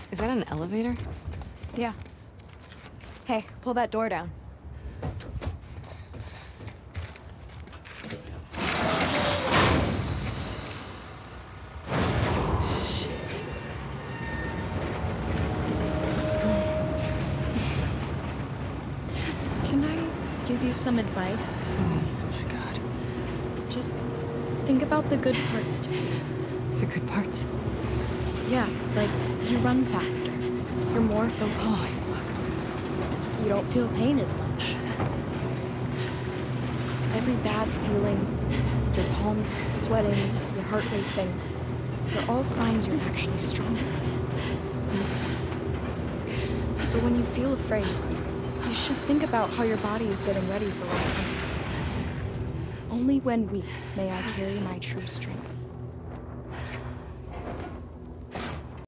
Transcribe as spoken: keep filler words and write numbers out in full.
Is that an elevator? Yeah. Hey, pull that door down. Shit. Can I give you some advice? Oh my god. Just think about the good parts to you. The good parts? Yeah, like you run faster. You're more focused. Oh, fuck. You don't feel pain as much. Every bad feeling, your palms sweating, your heart racing, they're all signs you're actually stronger. So when you feel afraid, you should think about how your body is getting ready for what's coming. Only when weak may I carry my true strength.